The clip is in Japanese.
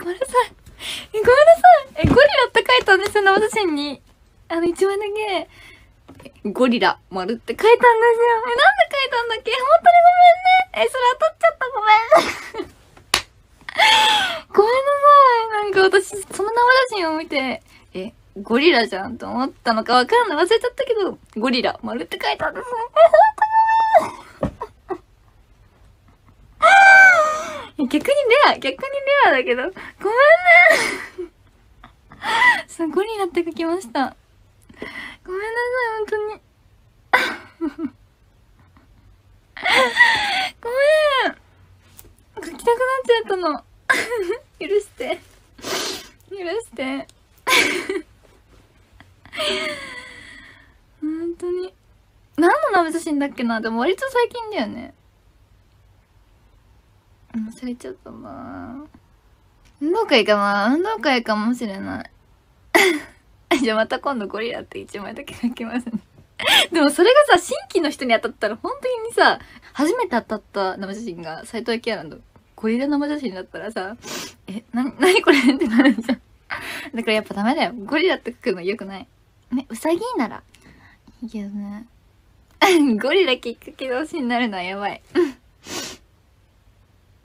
めんなさい。ごめんなさい。ゴリラって書いたんですよ、生写真に。一枚だけ、ゴリラ、丸って書いたんですよ。なんで書いたんだっけ？本当にごめんね。それ当たっちゃった、ごめん。ごめんなさい。なんか私、その生写真を見て、ゴリラじゃんと思ったのかわかんない。忘れちゃったけど、ゴリラ、丸って書いたんですよ。逆にレアだけど、ごめんね。ゴリラって書きました。ごめんなさい、本当に。ごめん。書きたくなっちゃったの。許して。許して。本当に。何の生写真だっけな？でも割と最近だよね。忘れちゃったな。運動会かな？運動会かもしれない。じゃあまた今度ゴリラって1枚だけ書きますね。でもそれがさ、新規の人に当たったら本当にさ、初めて当たった生写真が斉藤明ランドゴリラ生写真だったらさ、なにこれってなるじゃん。だからやっぱダメだよ。ゴリラって書くの良くない。ね、ウサギならいいけどね。ゴリラきっかけ同士になるのはやばい。